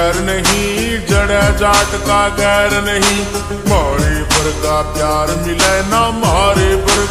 बैर नहीं, जड़े जाट का गैर नहीं। मारे पर का प्यार मिले ना मारे पर